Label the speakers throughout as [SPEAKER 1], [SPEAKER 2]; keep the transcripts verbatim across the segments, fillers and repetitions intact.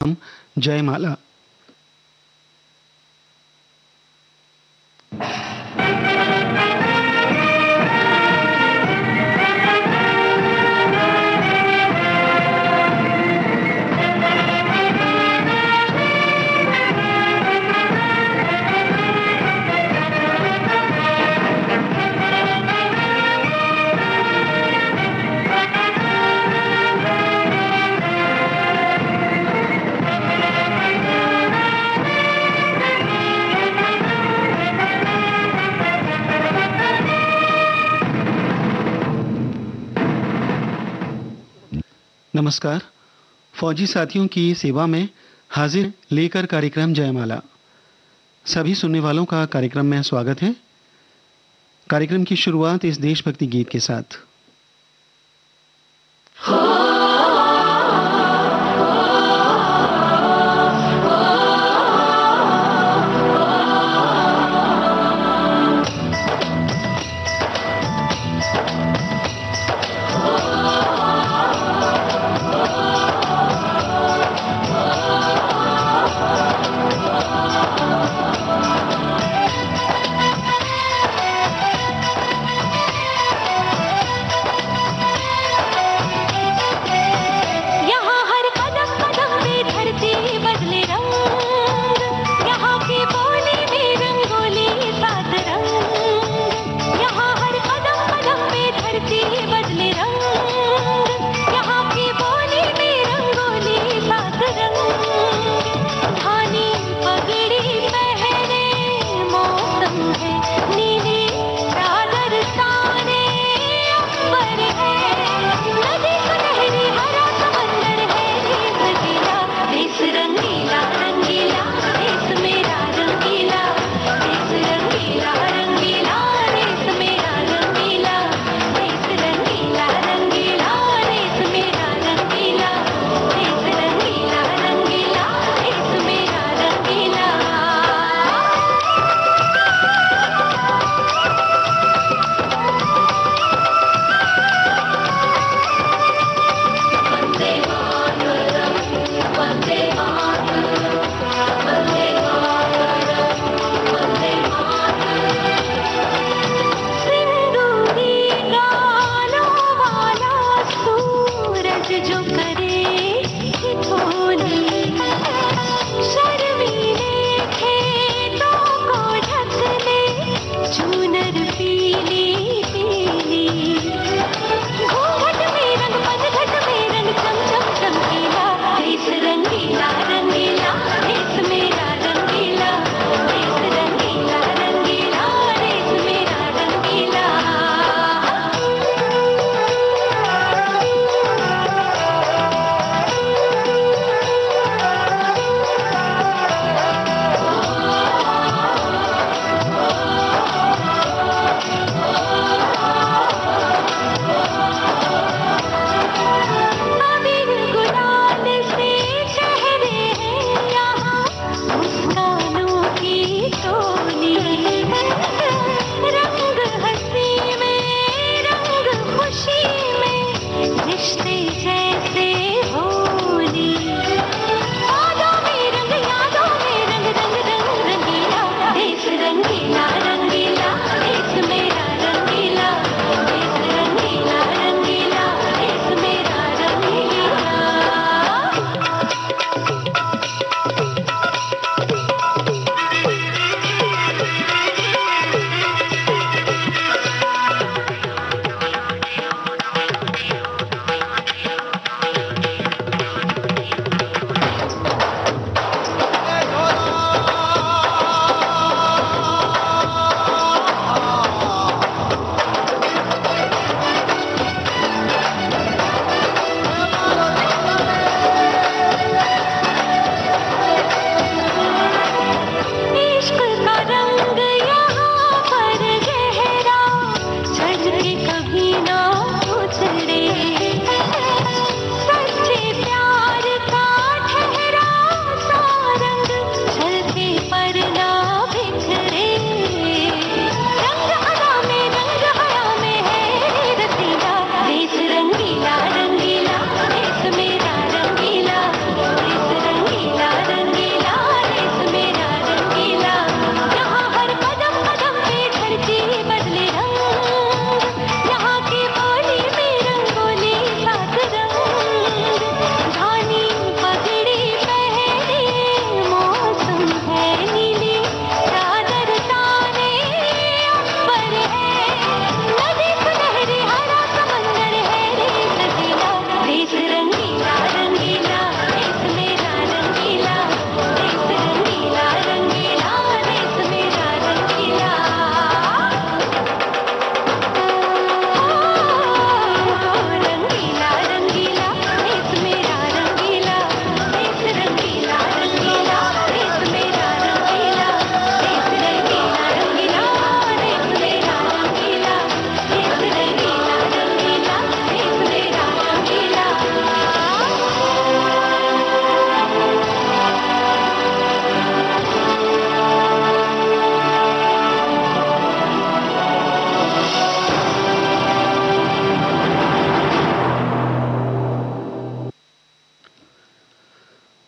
[SPEAKER 1] जयमाला। नमस्कार। फौजी साथियों की सेवा में हाजिर लेकर कार्यक्रम जयमाला। सभी सुनने वालों का कार्यक्रम में स्वागत है। कार्यक्रम की शुरुआत इस देशभक्ति गीत के साथ।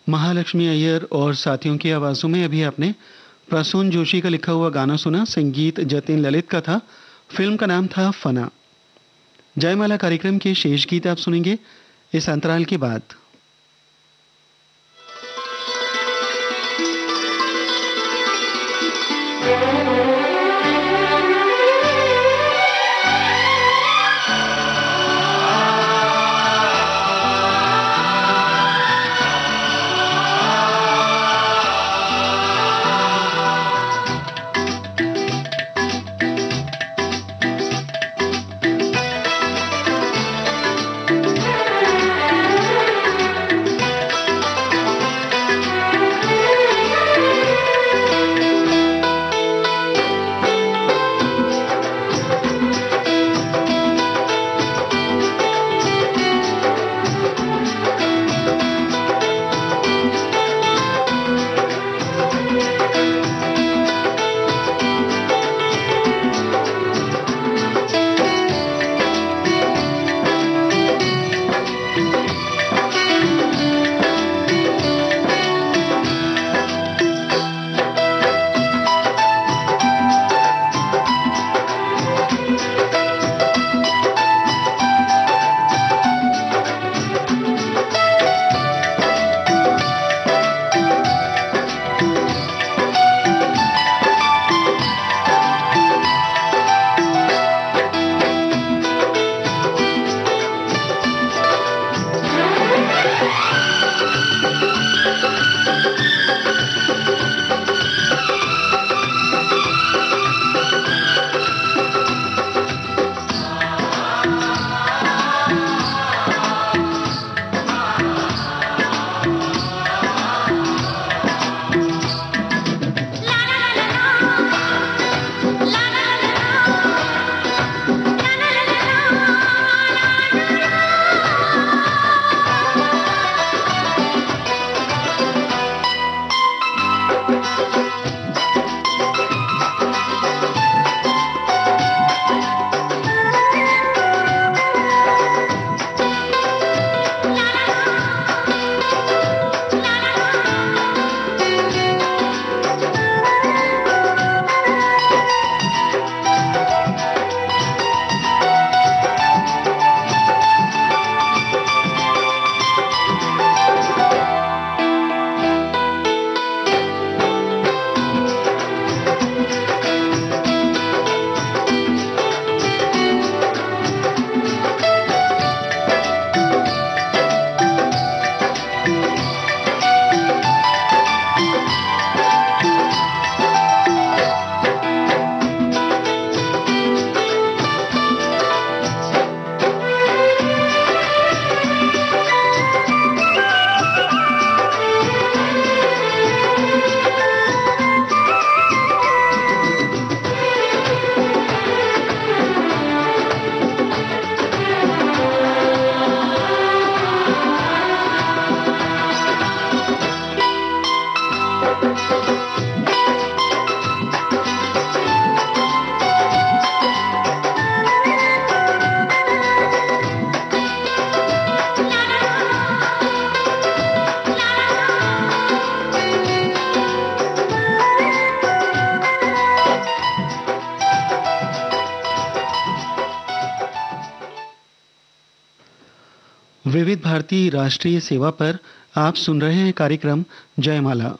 [SPEAKER 1] महालक्ष्मी अय्यर और साथियों की आवाज़ों में अभी आपने प्रसून जोशी का लिखा हुआ गाना सुना। संगीत जतिन ललित का था। फिल्म का नाम था फना। जयमाला कार्यक्रम के शेष गीत आप सुनेंगे इस अंतराल के बाद। विविध भारती राष्ट्रीय सेवा पर आप सुन रहे हैं कार्यक्रम जयमाला।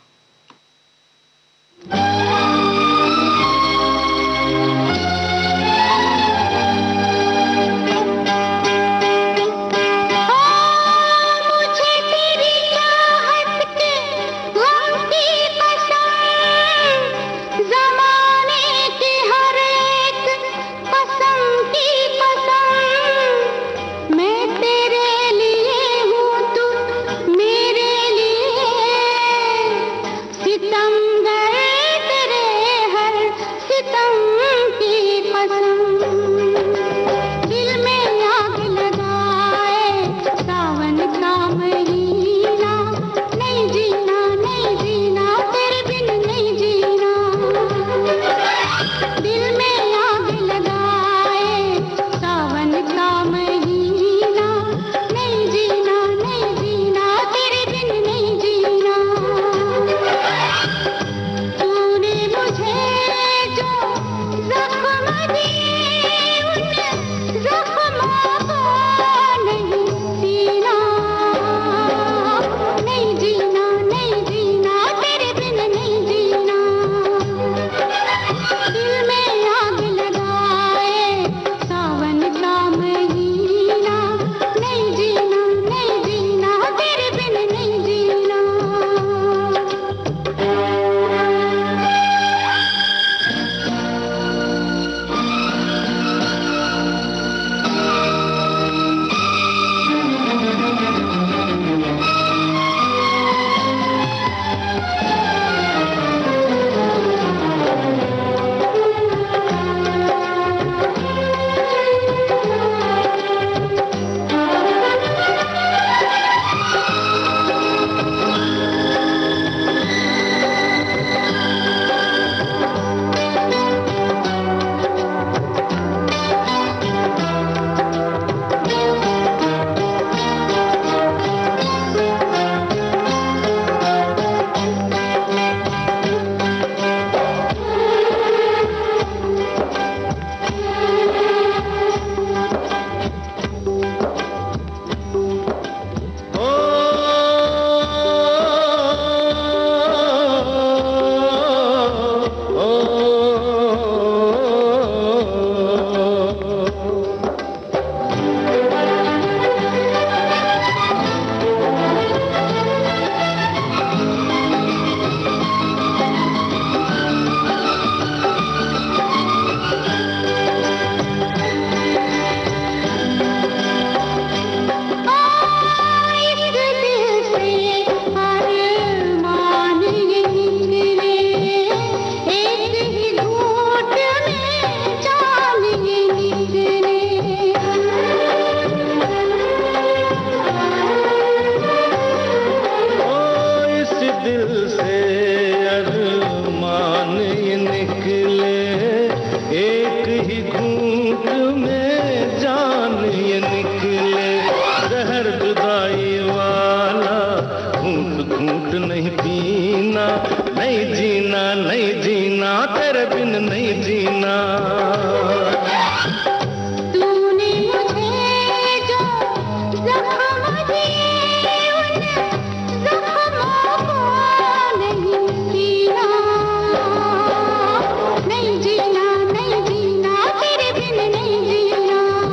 [SPEAKER 2] दिल से अरमान ये निकले, एक ही घूंट में जान ये निकले। जहर जुदाई वाला घूंट घूंट नहीं पीना, नहीं जीना नहीं जीना तेरे बिन नहीं जीना।
[SPEAKER 3] तूने मुझे जो ज़ख्म दिए उन ज़ख्मों को नहीं जीना, नहीं जीना नहीं जीना तेरे बिन नहीं जीना।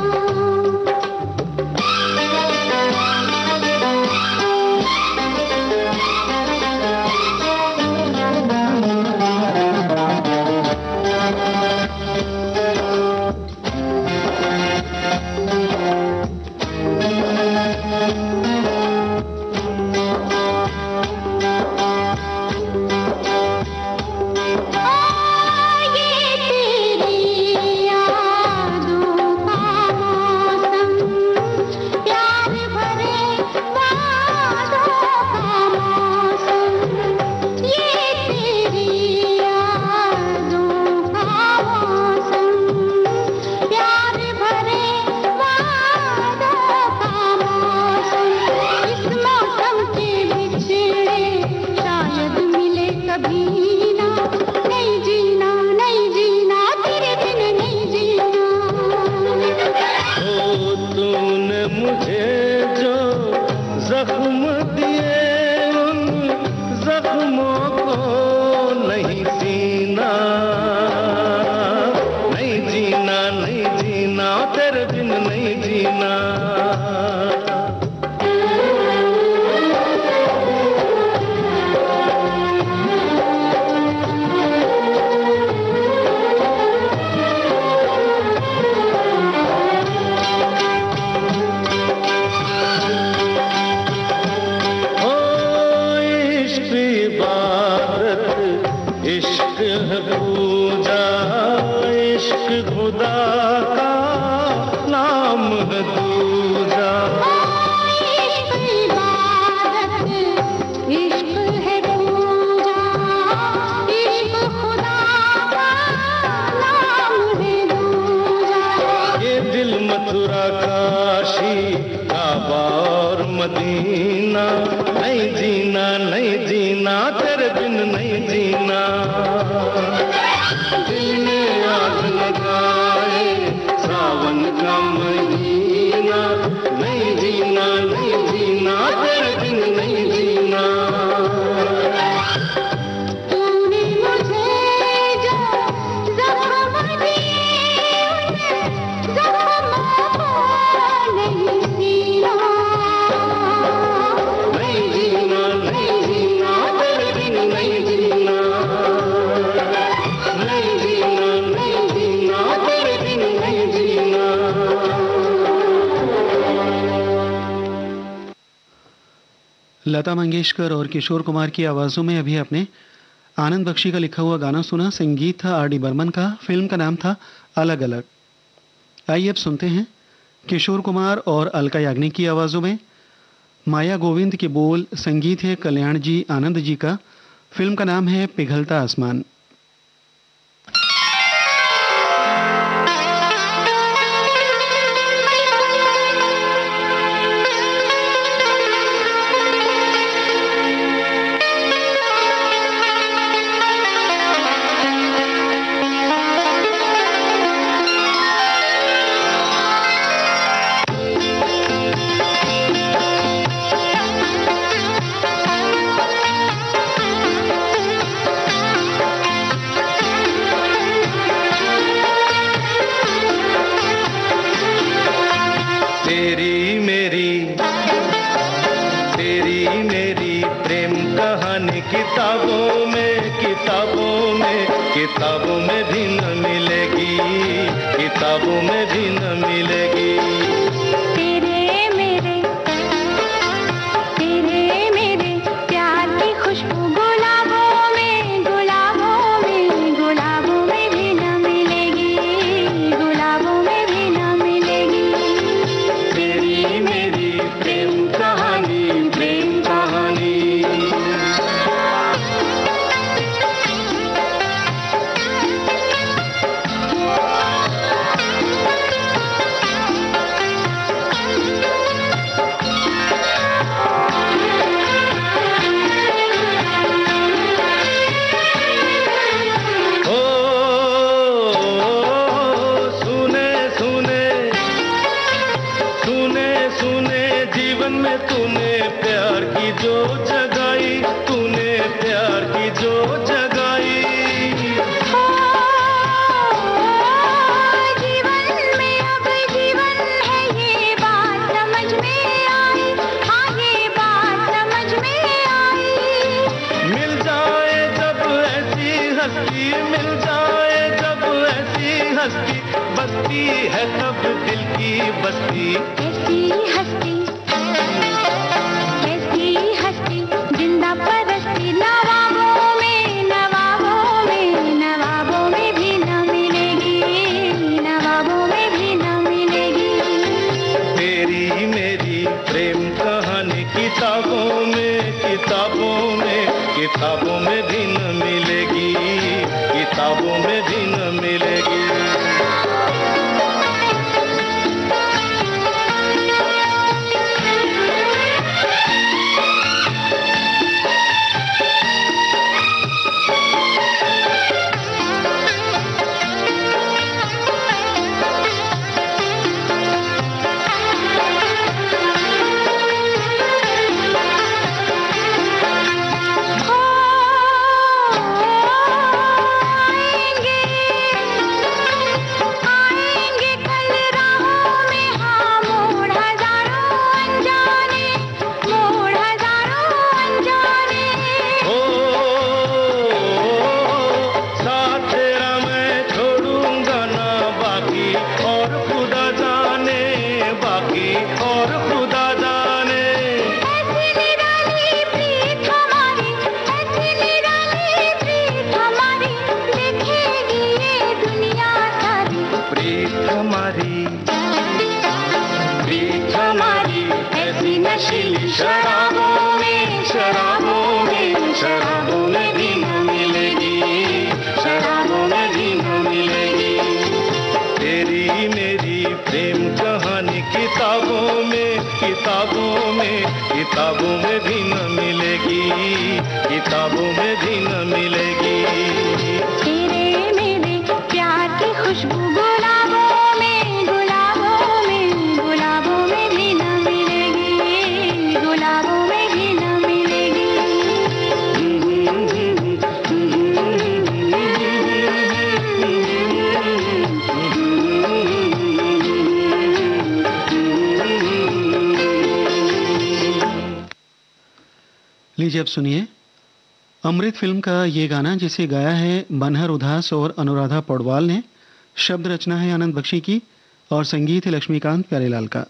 [SPEAKER 1] लता मंगेशकर और किशोर कुमार की आवाज़ों में अभी आपने आनंद बख्शी का लिखा हुआ गाना सुना। संगीत था आर डी बर्मन का, फिल्म का नाम था अलग अलग। आइए अब सुनते हैं किशोर कुमार और अलका याग्निक की आवाज़ों में माया गोविंद के बोल, संगीत है कल्याण जी आनंद जी का, फिल्म का नाम है पिघलता आसमान।
[SPEAKER 2] किताबों में किताबों में किताबों में भी न मिलेगी, किताबों में भी न मिलेगी।
[SPEAKER 3] तेरे मेरे तेरे मेरे प्यार की खुशबू गुलाबों में गुलाबों में गुलाबों में भी न मिलेगी, गुलाबों में भी न मिलेगी।
[SPEAKER 2] तेरी मेरी प्रेम कहानी प्रेम कहानी हस्ती है सब दिल की बस्ती।
[SPEAKER 3] ऐसी हस्ती ऐसी हस्ती जिंदा परस्ती नवाबों में नवाबों में नवाबों में भी न मिलेगी, नवाबों में भी न मिलेगी।
[SPEAKER 2] तेरी मेरी प्रेम कहानी किताबों में किताबों में किताबों में भी न मिलेगी, किताबों में भी न मिलेगी। नशीली शराबों में शराबों में शराबों में भी न मिलेगी, शराबों में भी न मिलेगी। तेरी मेरी प्रेम कहानी किताबों में किताबों में किताबों में भी न मिलेगी, किताबों में भी न मिलेगी।
[SPEAKER 3] तेरे मेरे प्यार की खुशबू गुलाबों में गुलाबों में गुलाबों में भी न मिलेगी, गुलाबों में भी न मिलेगी।
[SPEAKER 1] लीजिए अब सुनिए अमृत फिल्म का ये गाना, जिसे गाया है बनहर उदास और अनुराधा पौडवाल ने। शब्द रचना है आनंद बख्शी की और संगीत है लक्ष्मीकांत प्यारेलाल का।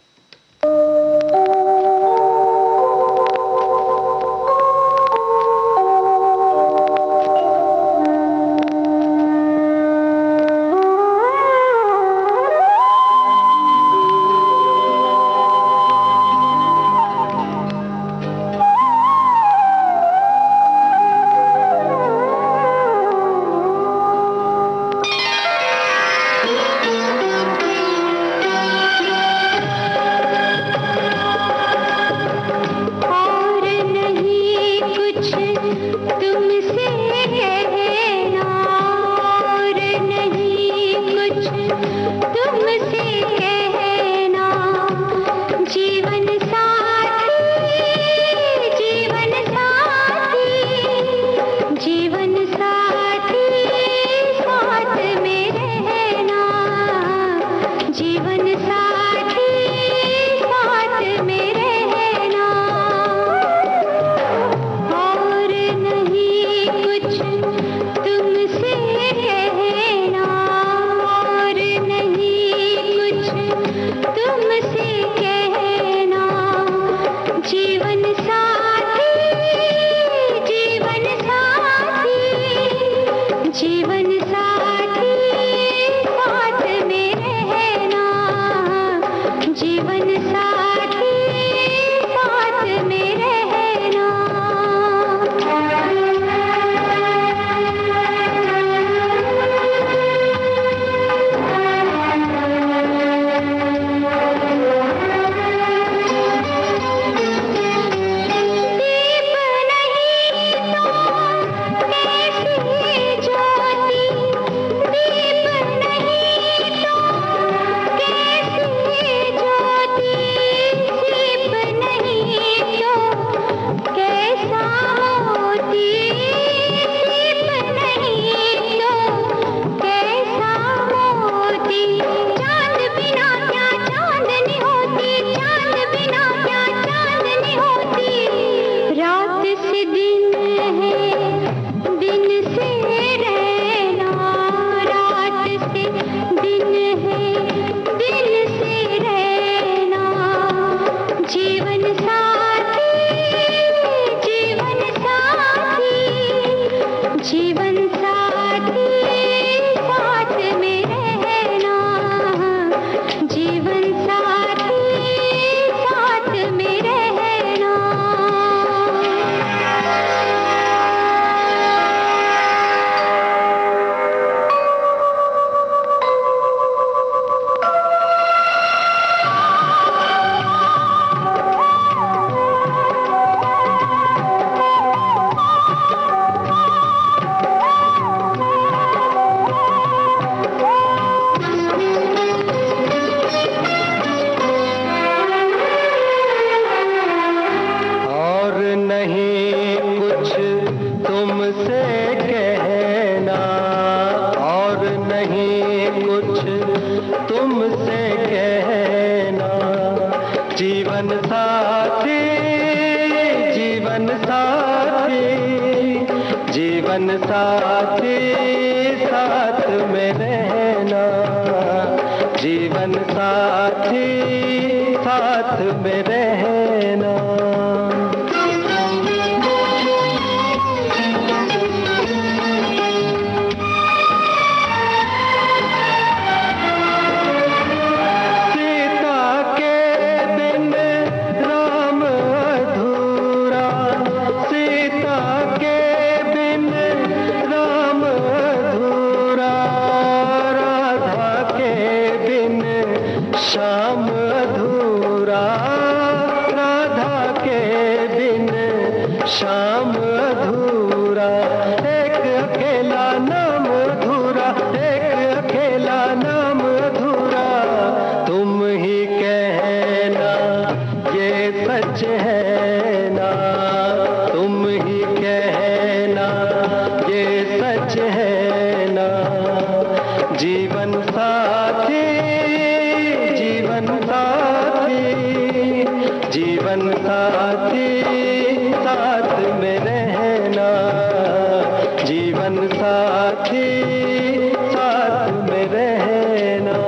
[SPEAKER 4] तुमसे कहना और नहीं कुछ तुमसे कहना। जीवन साथी जीवन साथी जीवन साथी साथ में रहना। जीवन साथी साथ में रहना। श्याम अधूरा राधा के बिन श्याम अधूरा। एक अकेला नाम अधूरा एक अकेला नाम अधूरा। तुम ही कहना ये सच है ना। तुम ही कहना ये सच है ना। जीवन साथी जीवन साथी जीवन साथी साथ में रहना। जीवन साथी साथ में रहना।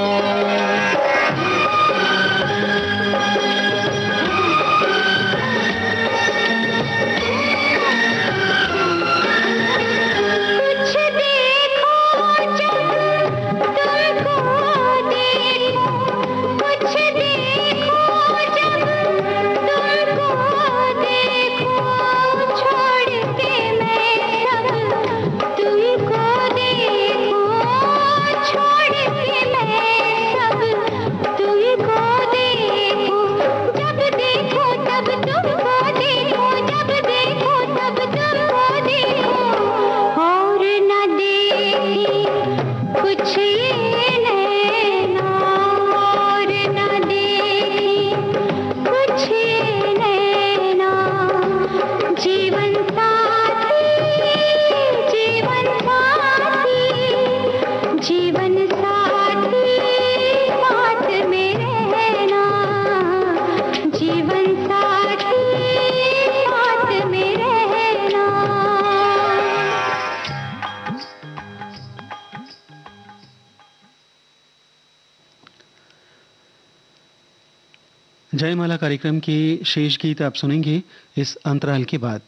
[SPEAKER 1] जयमाला कार्यक्रम के शेष गीत आप सुनेंगे इस अंतराल के बाद।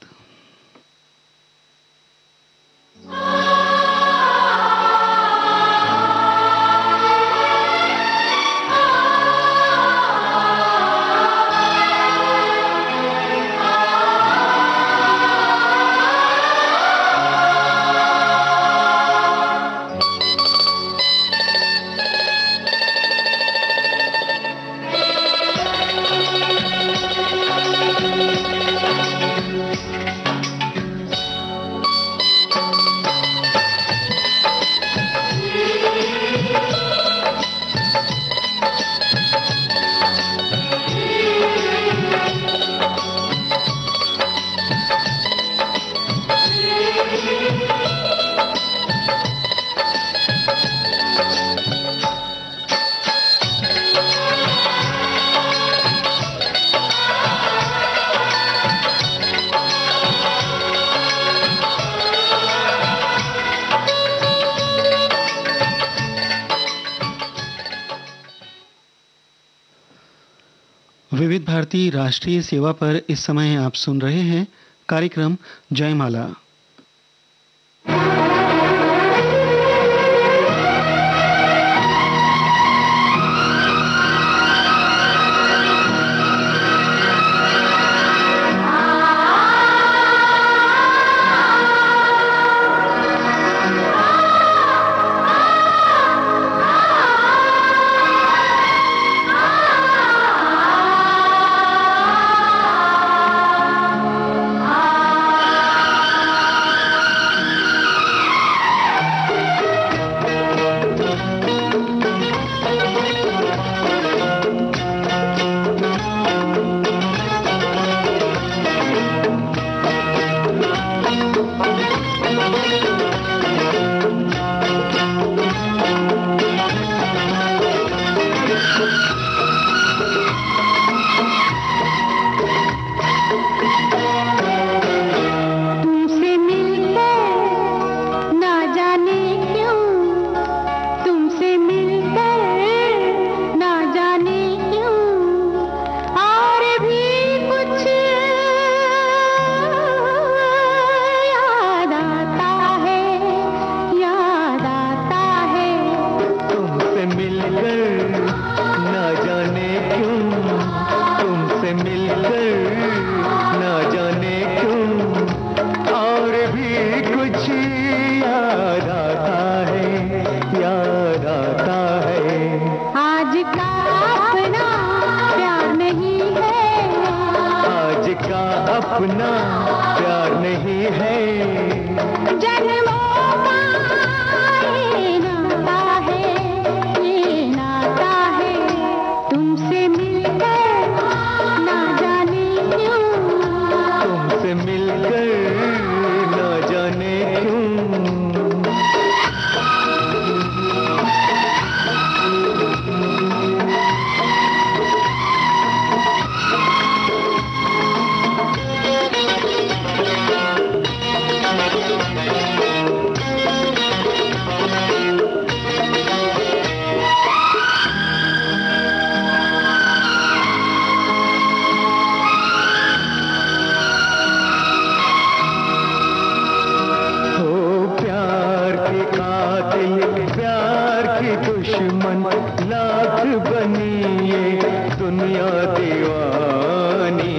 [SPEAKER 1] विविध भारती राष्ट्रीय सेवा पर इस समय आप सुन रहे हैं कार्यक्रम जयमाला।
[SPEAKER 3] आ
[SPEAKER 4] कुछ याद आता है, याद आता है।
[SPEAKER 3] आज का अपना प्यार नहीं है,
[SPEAKER 4] आज का अपना प्यार नहीं है।
[SPEAKER 3] जन्मों का ये नाता है, ये नाता है। तुमसे मिलकर ना जाने क्यों,
[SPEAKER 4] तुमसे मिलकर ना जाने क्यों। दुश्मन लाख बनी ये दुनिया दीवानी।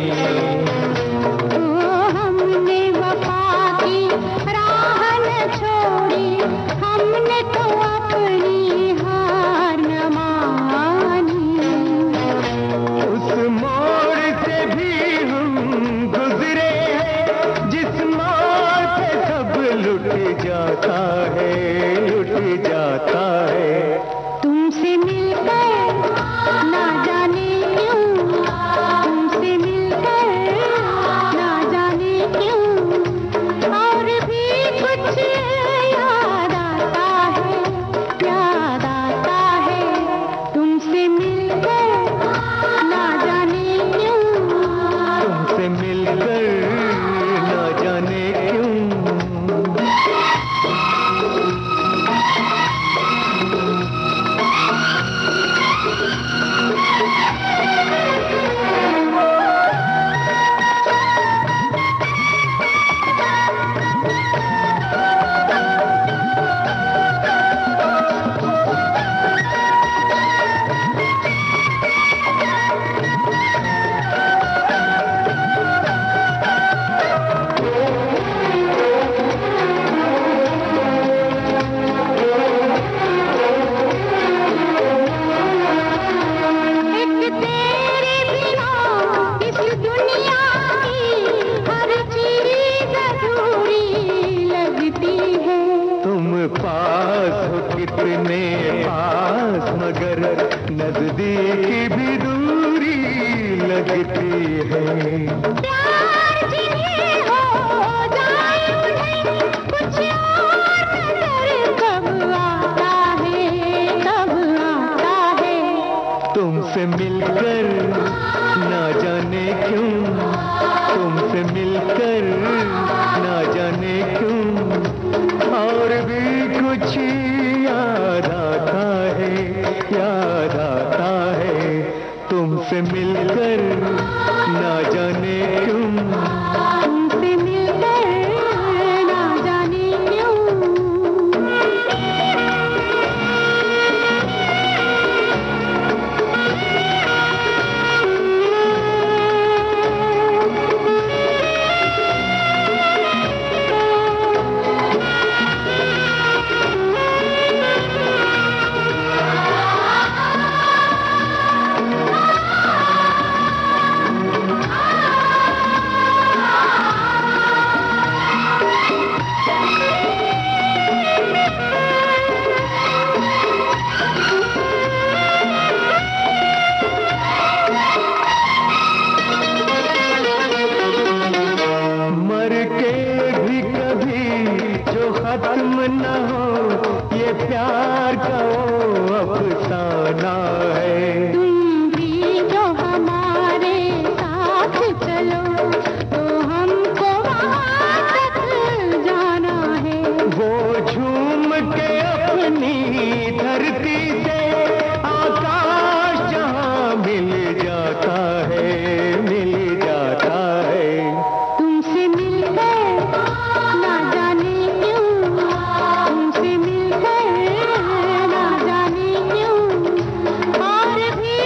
[SPEAKER 3] ओ हमने वफा की राह न छोड़ी, हमने तो अपनी हार न मानी।
[SPEAKER 4] उस मोड़ से भी हम गुजरे हैं, जिस मोड़ पे सब लुट जाता है, लुट जाता है।
[SPEAKER 3] तुमसे मिलकर ना जाने क्यों, तुमसे मिलकर ना जाने क्यों। और भी कुछ याद आता है, याद आता है। तुमसे मिलकर ना जाने क्यों,
[SPEAKER 4] तुमसे मिलकर ना जाने क्यों। पास हो कितने पास, मगर नजदीक भी दूरी लगती है।
[SPEAKER 3] प्यार जिन्हें हो जाए उन्हें कुछ और नजर कब आता है, कब आता है।
[SPEAKER 4] तुमसे मिलकर ना जाने क्यों, तुमसे मिलकर ना जाने क्यों। और भी कुछ याद आता है, याद आता है। तुमसे मिलकर ना जाने क्यों,
[SPEAKER 3] तुमसे मिलकर ना जाने क्यों।
[SPEAKER 4] खत्म न हो ये प्यार का वो अफसाना है।
[SPEAKER 3] तुम भी जो हमारे साथ चलो तो हमको वहाँ तक जाना है।
[SPEAKER 4] वो झूम के अपनी धरती से आकाश जहाँ मिल जाता है, मिल जाता है।
[SPEAKER 3] तुमसे मिलकर ना जाने क्यों, तुमसे मिलकर ना जाने क्यों। और भी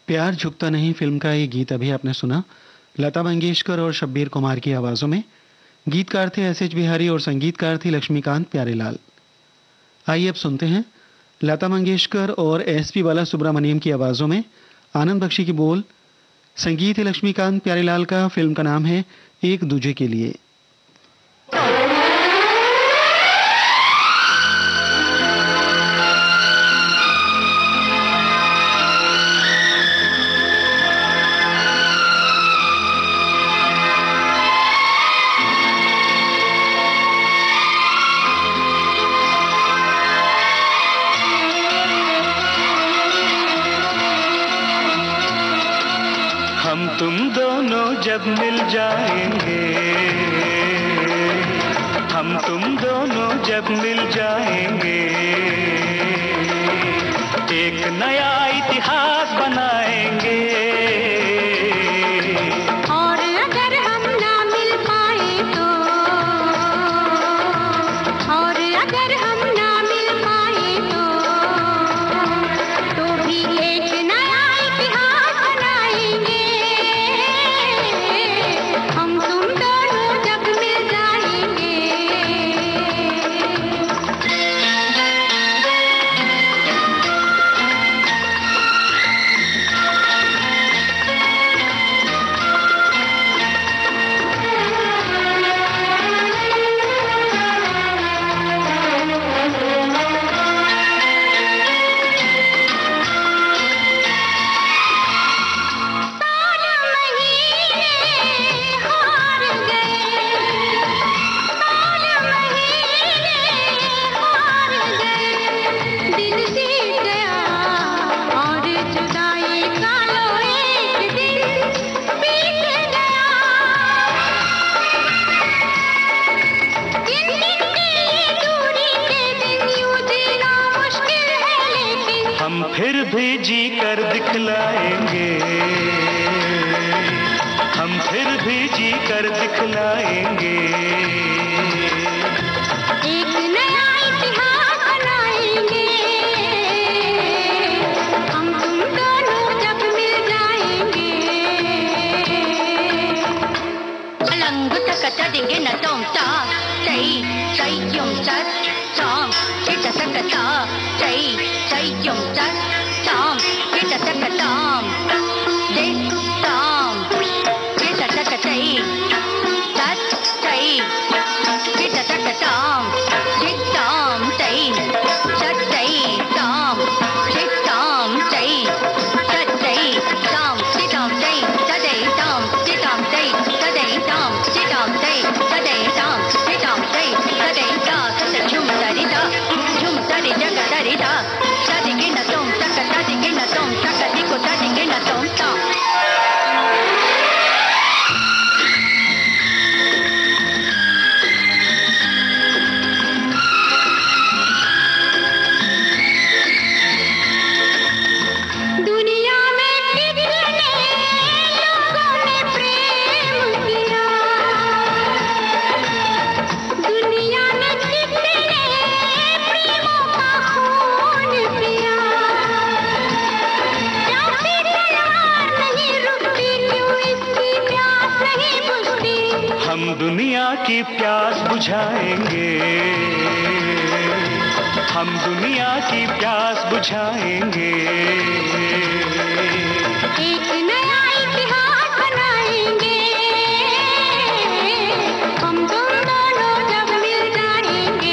[SPEAKER 1] प्यार झुकता नहीं फिल्म का ये गीत अभी आपने सुना, लता मंगेशकर और शब्बीर कुमार की आवाज़ों में। गीतकार थे एस एच बिहारी और संगीतकार थी लक्ष्मीकांत प्यारेलाल। आइए अब सुनते हैं लता मंगेशकर और एस पी बाला सुब्रमण्यम की आवाज़ों में आनंद बख्शी की बोल, संगीत है लक्ष्मीकांत प्यारेलाल का। फिल्म का नाम है एक दूजे के लिए।
[SPEAKER 2] हम तुम दोनों जब मिल जाएंगे, हम तुम दोनों जब मिल जाएंगे, एक नया इतिहास बनाएंगे।
[SPEAKER 3] और अगर हम ना मिल पाए तो, और अगर हम ना मिल पाए तो, तो भी एक नया इतिहास बनाएंगे। हम तुम दोनों जब मिल जाएंगे। साल महीने हार गए, साल महीने हार गए, दिल जीत गया और जुदाई का लो एक दिन बीत गया। इन दिन की ये दूरी के दिन यूं जीना मुश्किल है, लेकिन
[SPEAKER 2] हम फिर भी जी कर दिखलाएंगे, हम फिर भी जी कर दिखलाएंगे।
[SPEAKER 3] एक नया इतिहास बनाएंगे। हम तुम दोनों जब मिल जाएंगे। अलंग तक तदिंगे न तोमता सही सही यूं सर चाम चिट सकता सही सही यूं सर चाम चिट सकताम दे ताम चिट सकतई सत सही चिट सकताम चिट ताम सही सत सही ताम चिट ताम सही सत सही ताम चिट ताम सही सदई ताम चिट ताम सही सदई ताम चिट ताम सही सदई ताम चिट ताम सही सदई ता सत झुम तरी ता झुम तरी जग तरी ता तदिंगे न तोम तक तदिंगे न तोम तक दिको तदिंगे न तोम ता। दुनिया में कितने लोगों ने प्रेम किया, दुनिया ने कितने प्रेमों का खून पिया। प्यासी तलवार नहीं रुकती, क्यों इसकी प्यास नहीं बुझती।
[SPEAKER 2] हम दुनिया की प्यास बुझाएंगे, हम दुनिया की प्यास बुझाएंगे।
[SPEAKER 3] एक नया इतिहास बनाएंगे। हम तुम दोनों जब मिल जाएंगे।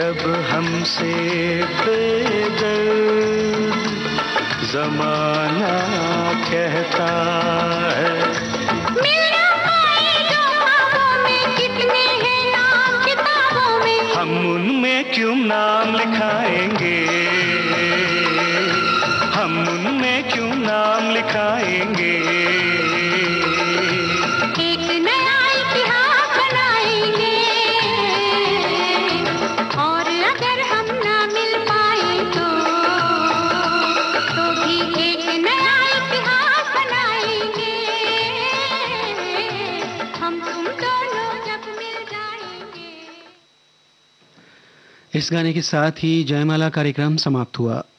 [SPEAKER 2] जब हमसे बेदर्द जमाना कहता है,
[SPEAKER 3] मिलना पाए जो ख्वाबों में, कितने हैं नाम किताबों में,
[SPEAKER 2] हम उनमें क्यों नाम लिखाएंगे, हम उनमें क्यों नाम लिखाएंगे।
[SPEAKER 3] एक नया इतिहास बनाएंगे, और अगर हम ना मिल पाए तो तो भी एक नया इतिहास बनाएंगे, हम तुम दोनों जब मिल जाएंगे।
[SPEAKER 1] इस गाने के साथ ही जयमाला कार्यक्रम समाप्त हुआ।